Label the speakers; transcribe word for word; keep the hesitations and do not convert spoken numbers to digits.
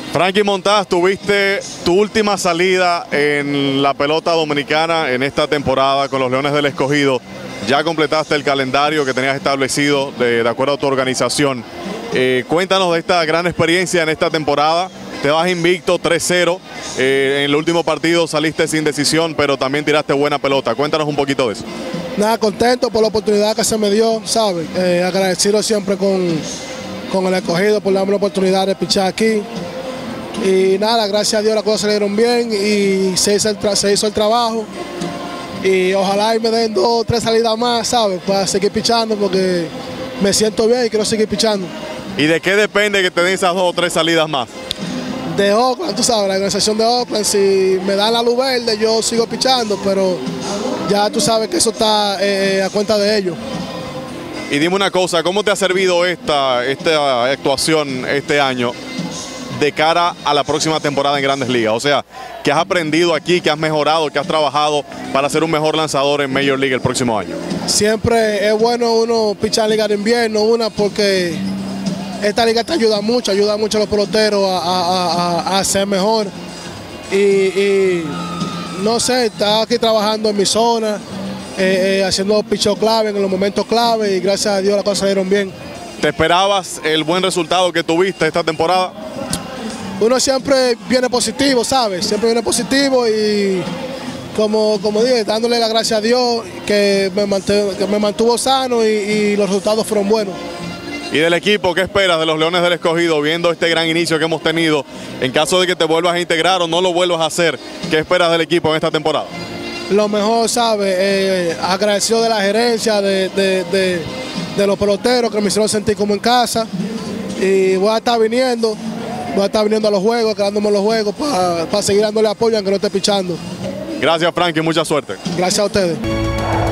Speaker 1: Frankie Montaz, tuviste tu última salida en la pelota dominicana en esta temporada con los Leones del Escogido. Ya completaste el calendario que tenías establecido de, de acuerdo a tu organización. Eh, cuéntanos de esta gran experiencia en esta temporada. Te vas invicto tres cero. Eh, en el último partido saliste sin decisión, pero también tiraste buena pelota. Cuéntanos un poquito de eso.
Speaker 2: Nada, contento por la oportunidad que se me dio, ¿sabes? Eh, agradecido siempre con, con el Escogido por darme la oportunidad de pichar aquí. Y nada, gracias a Dios las cosas salieron bien y se hizo el, se hizo el trabajo. Y ojalá y me den dos o tres salidas más, ¿sabes? Para seguir pichando porque me siento bien y quiero seguir pichando.
Speaker 1: ¿Y de qué depende que te den esas dos o tres salidas más?
Speaker 2: De Oakland, tú sabes, la organización de Oakland, si me dan la luz verde yo sigo pichando, pero ya tú sabes que eso está eh, a cuenta de ellos.
Speaker 1: Y dime una cosa, ¿cómo te ha servido esta, esta actuación este año de cara a la próxima temporada en Grandes Ligas? O sea, ¿qué has aprendido aquí, qué has mejorado, qué has trabajado para ser un mejor lanzador en Major League el próximo año?
Speaker 2: Siempre es bueno uno pichar en Liga de Invierno, una porque esta liga te ayuda mucho, ayuda mucho a los peloteros a, a, a, a ser mejor. Y, y no sé, está aquí trabajando en mi zona, eh, eh, haciendo pichos clave en los momentos clave y gracias a Dios las cosas salieron bien.
Speaker 1: ¿Te esperabas el buen resultado que tuviste esta temporada?
Speaker 2: Uno siempre viene positivo, ¿sabes? Siempre viene positivo y como, como dije, dándole las gracias a Dios que me mantuvo, que me mantuvo sano y, y los resultados fueron buenos.
Speaker 1: ¿Y del equipo qué esperas de los Leones del Escogido viendo este gran inicio que hemos tenido? En caso de que te vuelvas a integrar o no lo vuelvas a hacer, ¿qué esperas del equipo en esta temporada?
Speaker 2: Lo mejor, ¿sabes? Eh, agradecido de la gerencia, de, de, de, de los peloteros que me hicieron sentir como en casa y voy a estar viniendo. Voy a estar viniendo a los juegos, quedándome en los juegos para pa seguir dándole apoyo aunque no esté pichando.
Speaker 1: Gracias, Frankie, mucha suerte.
Speaker 2: Gracias a ustedes.